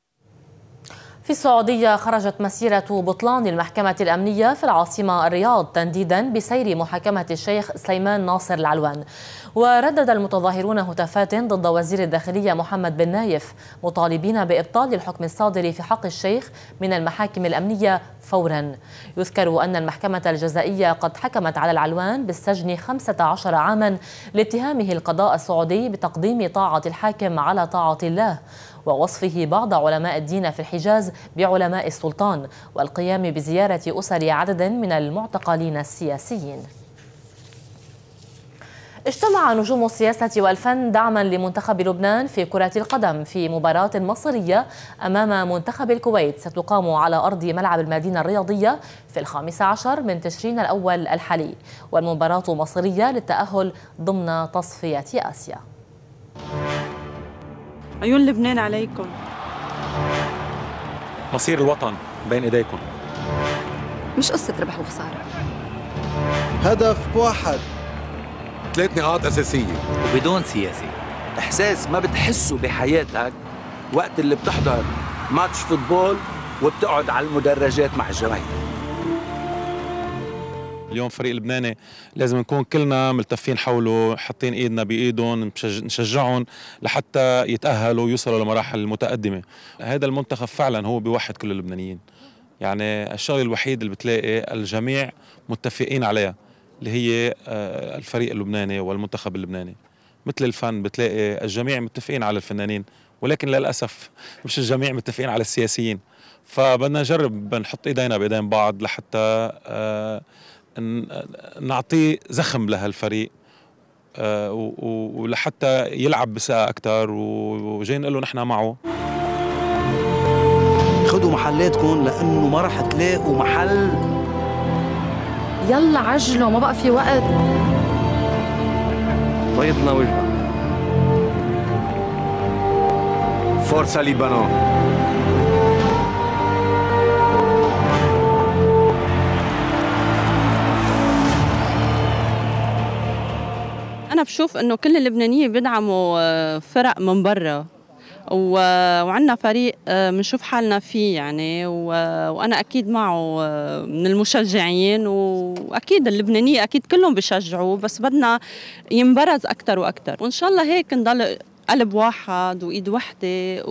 في السعودية خرجت مسيرة بطلان المحكمة الأمنية في العاصمة الرياض تنديدا بسير محاكمة الشيخ سليمان ناصر العلوان. وردد المتظاهرون هتافات ضد وزير الداخلية محمد بن نايف مطالبين بإبطال الحكم الصادر في حق الشيخ من المحاكم الأمنية فورا. يذكر أن المحكمة الجزائية قد حكمت على العلوان بالسجن خمسة عشر عاما لاتهامه القضاء السعودي بتقديم طاعة الحاكم على طاعة الله، ووصفه بعض علماء الدين في الحجاز بعلماء السلطان، والقيام بزيارة أسر عدد من المعتقلين السياسيين. اجتمع نجوم السياسة والفن دعما لمنتخب لبنان في كرة القدم في مباراة مصرية أمام منتخب الكويت ستقام على أرض ملعب المدينة الرياضية في الخامس عشر من تشرين الأول الحالي، والمباراة مصرية للتأهل ضمن تصفية آسيا. عيون لبنان عليكم، مصير الوطن بين ايديكم، مش قصة ربح وخسارة، هدف واحد، ثلاث نقاط أساسية وبدون سياسي. إحساس ما بتحسه بحياتك وقت اللي بتحضر ماتش فوتبول وبتقعد على المدرجات مع الجماهير. اليوم فريق لبناني لازم نكون كلنا ملتفين حوله، حاطين ايدنا بايدهم، نشجعهم لحتى يتأهلوا ويوصلوا لمراحل متقدمة. هذا المنتخب فعلا هو بيوحد كل اللبنانيين، يعني الشغله الوحيد اللي بتلاقي الجميع متفقين عليها اللي هي الفريق اللبناني والمنتخب اللبناني. مثل الفن بتلاقي الجميع متفقين على الفنانين، ولكن للأسف مش الجميع متفقين على السياسيين. فبدنا نجرب نحط ايدينا بايدين بعض لحتى نعطيه زخم لهالفريق ولحتى يلعب بثقة أكثر، وجاي نقول له نحن معه. خدوا محلاتكم لأنه ما رح تلاقوا محل. يلا عجلوا ما بقى في وقت. بيضنا وجهك. فورسا ليبانون. أنا بشوف إنه كل اللبنانيين بيدعموا فرق من برا، وعندنا فريق بنشوف حالنا فيه يعني، وأنا أكيد معه من المشجعين، وأكيد اللبنانية أكيد كلهم بيشجعوا، بس بدنا ينبرز أكتر وأكتر، وإن شاء الله هيك نضل قلب واحد وإيد وحدة،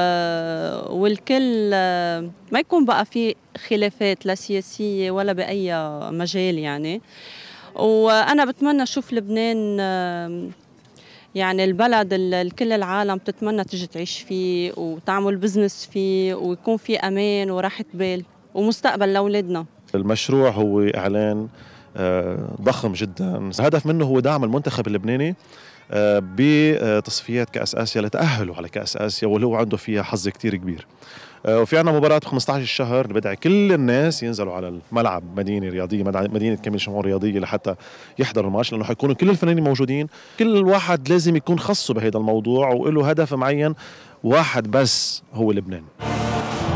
والكل ما يكون بقى في خلافات لا سياسية ولا بأي مجال يعني. وأنا بتمنى أشوف لبنان يعني البلد اللي كل العالم تتمنى تجي تعيش فيه وتعمل بزنس فيه، ويكون فيه أمان وراحة بال ومستقبل لأولادنا. المشروع هو إعلان ضخم جدا، الهدف منه هو دعم المنتخب اللبناني بتصفيات كأس آسيا لتأهلوا على كأس آسيا، واللي هو عنده فيها حظ كتير كبير. وفي عنا مباراة خمسة عشر الشهر بدعي كل الناس ينزلوا على الملعب، مدينة رياضية مدينة كامل شمال رياضية لحتى يحضروا الماتش، لأنه حيكونوا كل الفنانين موجودين. كل واحد لازم يكون خصه بهذا الموضوع وله هدف معين واحد بس هو لبنان.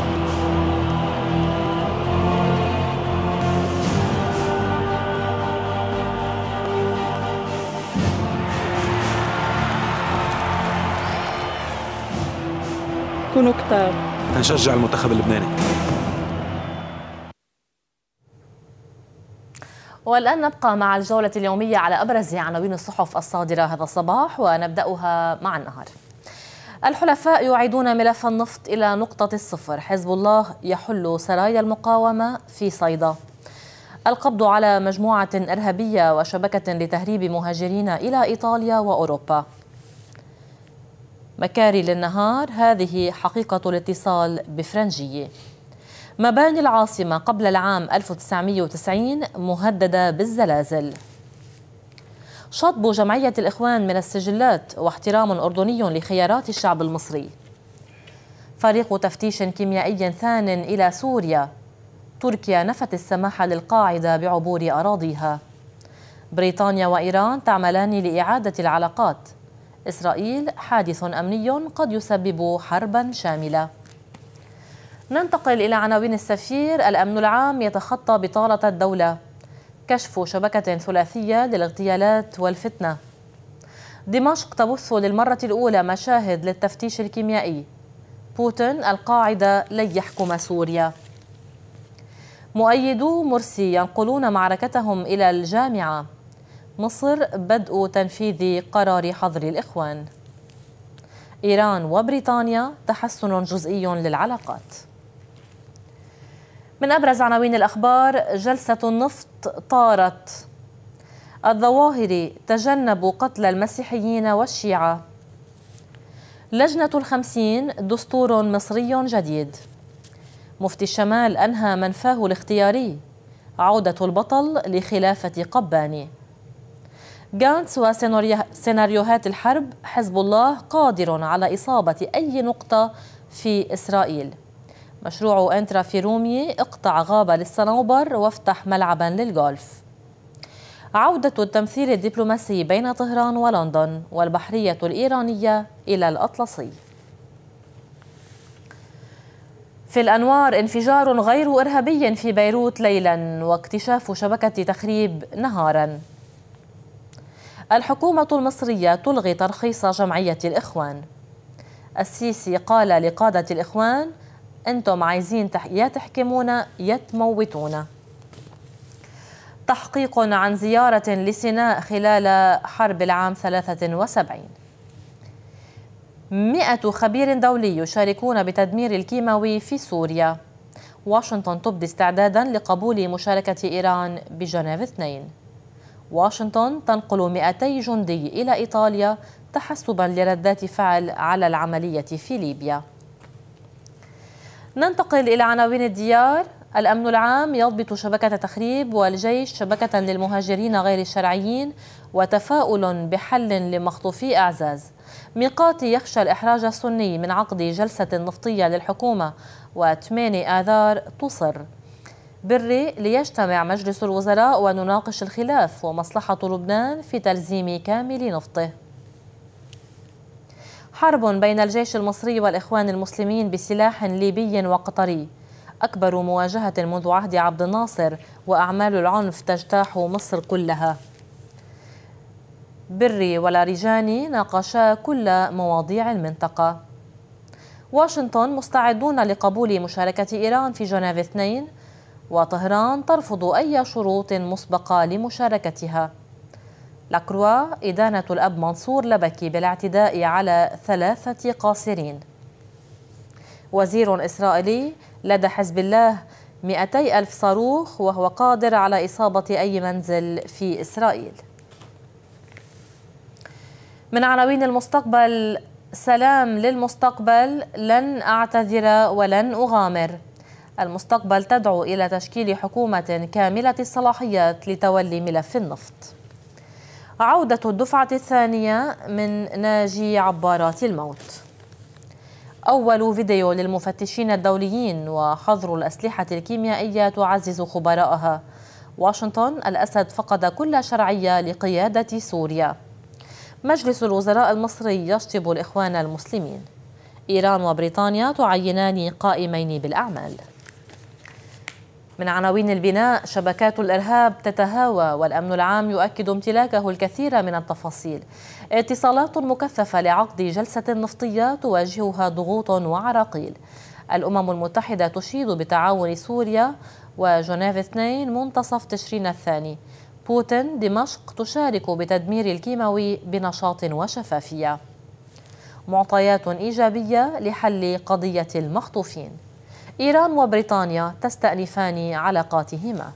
يكونوا كتار. نشجع المنتخب اللبناني. والآن نبقى مع الجولة اليومية على أبرز عناوين الصحف الصادرة هذا الصباح، ونبدأها مع النهار. الحلفاء يعيدون ملف النفط إلى نقطة الصفر، حزب الله يحل سرايا المقاومة في صيدا. القبض على مجموعة إرهابية وشبكة لتهريب مهاجرين إلى إيطاليا وأوروبا. مكاري للنهار، هذه حقيقة الاتصال بفرنجية. مباني العاصمة قبل العام ألف وتسعمئة وتسعين مهددة بالزلازل. شطب جمعية الإخوان من السجلات واحترام أردني لخيارات الشعب المصري. فريق تفتيش كيميائي ثان إلى سوريا. تركيا نفت السماح للقاعدة بعبور أراضيها. بريطانيا وإيران تعملان لإعادة العلاقات. إسرائيل حادث أمني قد يسبب حربا شاملة. ننتقل إلى عناوين السفير. الأمن العام يتخطى بطالة الدولة. كشف شبكة ثلاثية للاغتيالات والفتنة. دمشق تبث للمرة الأولى مشاهد للتفتيش الكيميائي. بوتين القاعدة لن يحكم سوريا. مؤيدو مرسي ينقلون معركتهم إلى الجامعة. مصر بدء تنفيذ قرار حظر الإخوان. إيران وبريطانيا تحسن جزئي للعلاقات. من أبرز عناوين الأخبار: جلسة النفط طارت. الظواهري تجنبوا قتل المسيحيين والشيعة. لجنة الخمسين دستور مصري جديد. مفتي الشمال أنهى منفاه الاختياري. عودة البطل لخلافة قباني. غانتس وسيناريوهات الحرب. حزب الله قادر على إصابة أي نقطة في إسرائيل. مشروع انترا في رومي. اقطع غابة للصنوبر وافتح ملعبا للغولف. عودة التمثيل الدبلوماسي بين طهران ولندن. والبحرية الإيرانية إلى الأطلسي. في الأنوار: انفجار غير إرهابي في بيروت ليلا واكتشاف شبكة تخريب نهارا. الحكومة المصرية تلغي ترخيص جمعية الإخوان. السيسي قال لقادة الإخوان: أنتم عايزين يا تحكمون يا تموتون. تحقيق عن زيارة لسيناء خلال حرب العام ثلاثة وسبعين. مئة خبير دولي يشاركون بتدمير الكيماوي في سوريا. واشنطن تبدي استعدادا لقبول مشاركة إيران بجنيف اثنين. واشنطن تنقل مئتي جندي إلى إيطاليا تحسبا لردات فعل على العملية في ليبيا. ننتقل إلى عناوين الديار. الأمن العام يضبط شبكة تخريب، والجيش شبكة للمهاجرين غير الشرعيين، وتفاؤل بحل لمخطوفي أعزاز. ميقاتي يخشى الإحراج السني من عقد جلسة نفطية للحكومة، وثمانية آذار تصر. بري ليجتمع مجلس الوزراء ونناقش الخلاف ومصلحة لبنان في تلزيم كامل نفطه. حرب بين الجيش المصري والإخوان المسلمين بسلاح ليبي وقطري. أكبر مواجهة منذ عهد عبد الناصر، وأعمال العنف تجتاح مصر كلها. بري ولاریجاني ناقشا كل مواضيع المنطقة. واشنطن مستعدون لقبول مشاركة إيران في جنيف اثنين، وطهران ترفض أي شروط مسبقة لمشاركتها. لاكروا إدانة الأب منصور لبكي بالاعتداء على ثلاثة قاصرين. وزير إسرائيلي لدى حزب الله مئتي ألف صاروخ وهو قادر على إصابة أي منزل في إسرائيل. من عناوين المستقبل: سلام للمستقبل، لن أعتذر ولن أغامر. المستقبل تدعو إلى تشكيل حكومة كاملة الصلاحيات لتولي ملف النفط. عودة الدفعة الثانية من ناجي عبارات الموت. أول فيديو للمفتشين الدوليين، وحظر الأسلحة الكيميائية تعزز خبراءها. واشنطن: الأسد فقد كل شرعية لقيادة سوريا. مجلس الوزراء المصري يشطب الإخوان المسلمين. إيران وبريطانيا تعينان قائمين بالأعمال. من عناوين البناء: شبكات الإرهاب تتهاوى والأمن العام يؤكد امتلاكه الكثير من التفاصيل. اتصالات مكثفة لعقد جلسة نفطية تواجهها ضغوط وعراقيل. الأمم المتحدة تشيد بتعاون سوريا وجنيف اثنين منتصف تشرين الثاني. بوتين: دمشق تشارك بتدمير الكيماوي بنشاط وشفافية. معطيات إيجابية لحل قضية المخطوفين. إيران وبريطانيا تستأنفان علاقاتهما.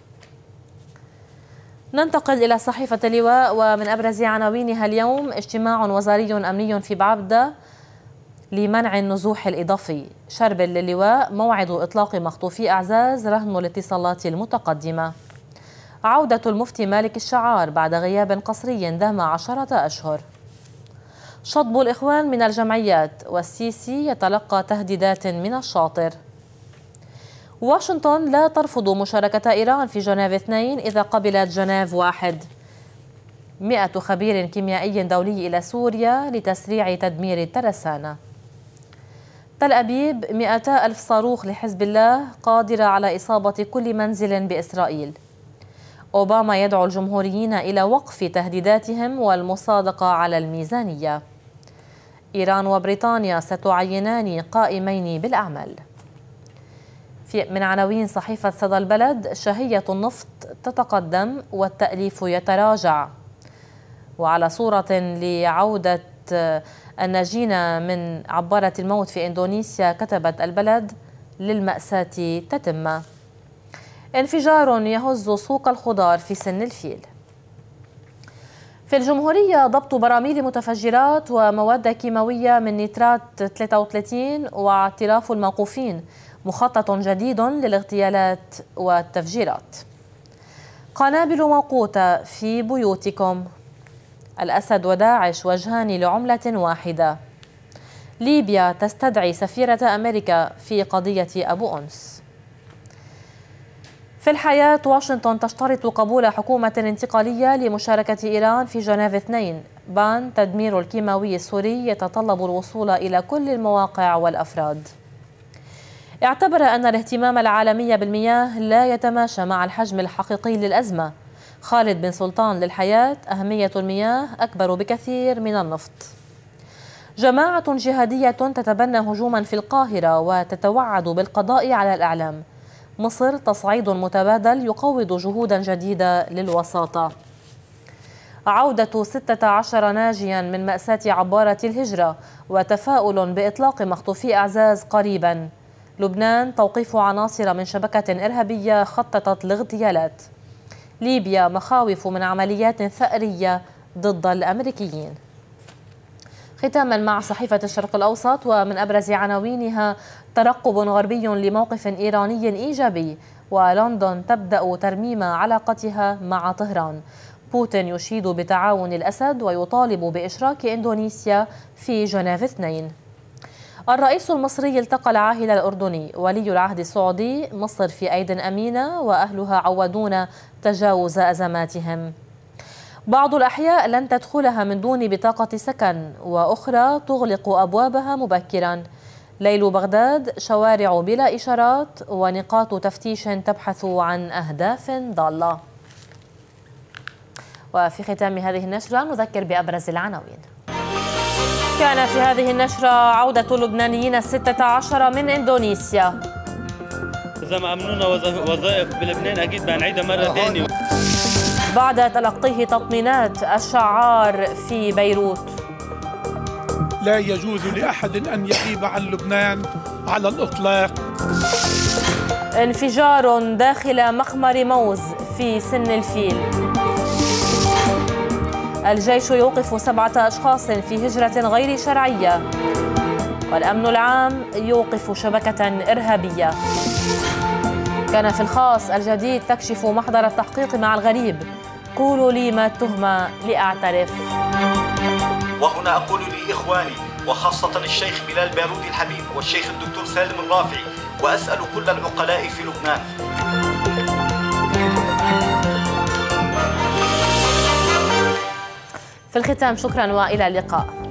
ننتقل إلى صحيفة اللواء ومن أبرز عناوينها اليوم: اجتماع وزاري أمني في بعبدة لمنع النزوح الإضافي. شربل للواء: موعد إطلاق مخطوفي أعزاز رهن الاتصالات المتقدمة. عودة المفتي مالك الشعار بعد غياب قصري دام عشرة أشهر. شطب الإخوان من الجمعيات والسيسي يتلقى تهديدات من الشاطر. واشنطن لا ترفض مشاركة إيران في جنيف اثنين إذا قبلت جنيف واحد. مئة خبير كيميائي دولي إلى سوريا لتسريع تدمير الترسانة. تل أبيب: مئتا ألف صاروخ لحزب الله قادرة على إصابة كل منزل بإسرائيل. أوباما يدعو الجمهوريين إلى وقف تهديداتهم والمصادقة على الميزانية. إيران وبريطانيا ستعينان قائمين بالأعمال. في من عناوين صحيفة صدى البلد: شهية النفط تتقدم والتأليف يتراجع. وعلى صورة لعودة الناجين من عبارة الموت في إندونيسيا كتبت البلد: للمأساة تتم. انفجار يهز سوق الخضار في سن الفيل. في الجمهورية: ضبط براميل متفجرات ومواد كيماوية من نيترات ثلاثة وثلاثين واعتراف الموقوفين. مخطط جديد للاغتيالات والتفجيرات. قنابل موقوتة في بيوتكم. الأسد وداعش وجهان لعملة واحدة. ليبيا تستدعي سفيرة أمريكا في قضية أبو أنس. في الحياة: واشنطن تشترط قبول حكومة انتقالية لمشاركة إيران في جنيف اثنين. بان: تدمير الكيماوي السوري يتطلب الوصول إلى كل المواقع والأفراد. اعتبر أن الاهتمام العالمي بالمياه لا يتماشى مع الحجم الحقيقي للأزمة. خالد بن سلطان للحياة: أهمية المياه أكبر بكثير من النفط. جماعة جهادية تتبنى هجوما في القاهرة وتتوعد بالقضاء على الإعلام. مصر: تصعيد متبادل يقوض جهودا جديدة للوساطة. عودة ستة عشر ناجيا من مأساة عبارة الهجرة وتفاؤل بإطلاق مخطوفي أعزاز قريبا. لبنان: توقيف عناصر من شبكة إرهابية خططت لاغتيالات. ليبيا: مخاوف من عمليات ثأرية ضد الأمريكيين. ختاما مع صحيفة الشرق الأوسط ومن أبرز عناوينها: ترقب غربي لموقف إيراني إيجابي. ولندن تبدأ ترميم علاقتها مع طهران. بوتين يشيد بتعاون الأسد ويطالب بإشراك إندونيسيا في جنيف اثنين. الرئيس المصري التقى العاهل الأردني. ولي العهد السعودي: مصر في أيد أمينة وأهلها عودونا تجاوز أزماتهم. بعض الأحياء لن تدخلها من دون بطاقة سكن وأخرى تغلق أبوابها مبكرا. ليل بغداد: شوارع بلا إشارات ونقاط تفتيش تبحث عن أهداف ضالة. وفي ختام هذه النشرة نذكر بأبرز العناوين. كان في هذه النشرة: عودة اللبنانيين الستة عشر من إندونيسيا. إذا ما أمنونا وظائف بلبنان أكيد بنعيدها مرة ثانية. بعد تلقيه تطمينات الشعار في بيروت. لا يجوز لأحد أن يغيب عن لبنان على الإطلاق. انفجار داخل مخمر موز في سن الفيل. الجيش يوقف سبعة أشخاص في هجرة غير شرعية. والأمن العام يوقف شبكة إرهابية. كان في الخاص: الجديد تكشف محضر التحقيق مع الغريب. قولوا لي ما التهمة لأعترف. وهنا أقول لإخواني وخاصة الشيخ بلال بارودي الحبيب والشيخ الدكتور سالم الرافعي، وأسأل كل العقلاء في لبنان: في الختام شكرا وإلى اللقاء.